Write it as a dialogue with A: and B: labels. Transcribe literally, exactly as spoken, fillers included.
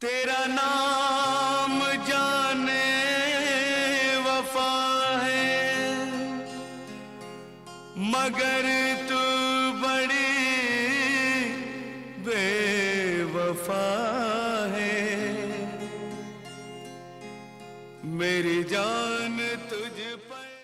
A: तेरा नाम जाने वफा है, मगर तू बड़ी बेवफा है। मेरी जान